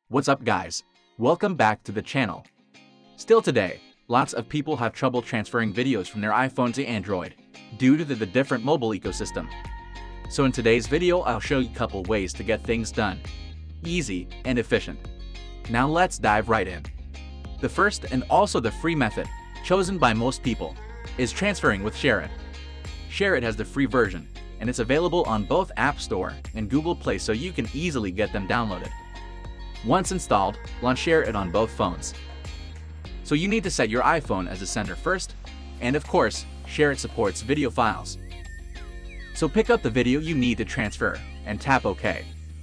What's up guys? Welcome back to the channel. Still today, lots of people have trouble transferring videos from their iPhone to Android due to the different mobile ecosystem. So in today's video, I'll show you a couple ways to get things done. Easy and efficient. Now let's dive right in. The first and also the free method, chosen by most people, is transferring with ShareIt. ShareIt has the free version, and it's available on both App Store and Google Play so you can easily get them downloaded. Once installed, launch ShareIt on both phones. So you need to set your iPhone as the sender first, and of course, ShareIt supports video files. So pick up the video you need to transfer and tap OK.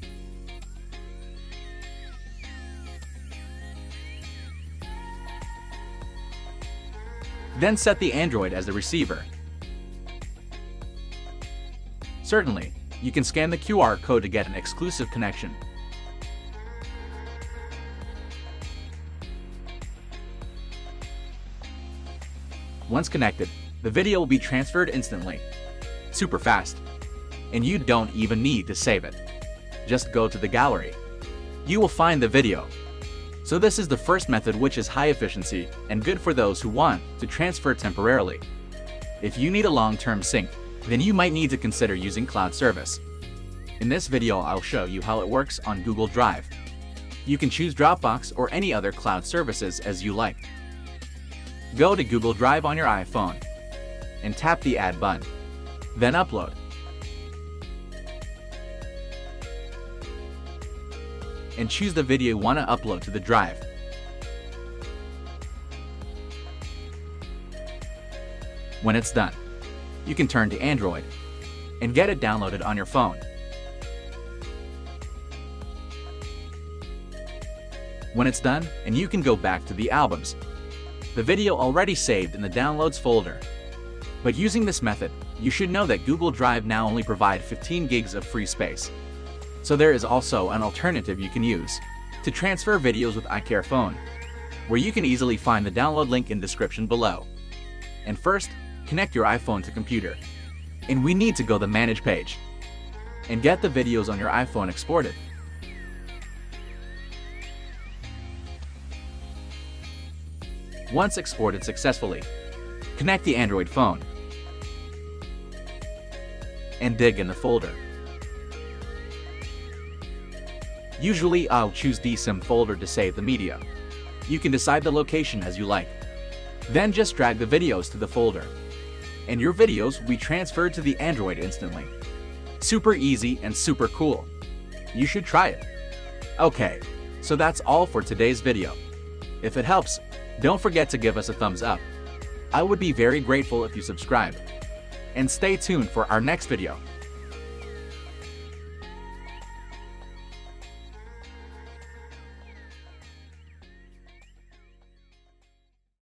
Then set the Android as the receiver. Certainly, you can scan the QR code to get an exclusive connection. Once connected, the video will be transferred instantly. Super fast. And you don't even need to save it. Just go to the gallery. You will find the video. So this is the first method, which is high efficiency and good for those who want to transfer temporarily. If you need a long-term sync, then you might need to consider using cloud service. In this video, I'll show you how it works on Google Drive. You can choose Dropbox or any other cloud services as you like. Go to Google Drive on your iPhone and tap the Add button. Then Upload. And choose the video you want to upload to the drive. When it's done, you can turn to Android and get it downloaded on your phone. When it's done, and you can go back to the albums. The video already saved in the Downloads folder. But using this method, you should know that Google Drive now only provides 15 gigs of free space. So there is also an alternative you can use to transfer videos with iCareFone, where you can easily find the download link in description below. And first, connect your iPhone to computer. And we need to go to the Manage page and get the videos on your iPhone exported. Once exported successfully, connect the Android phone and dig in the folder. Usually, I'll choose the SIM folder to save the media. You can decide the location as you like. Then just drag the videos to the folder, and your videos will be transferred to the Android instantly. Super easy and super cool. You should try it. Okay, so that's all for today's video. If it helps, don't forget to give us a thumbs up. I would be very grateful if you subscribe. And stay tuned for our next video.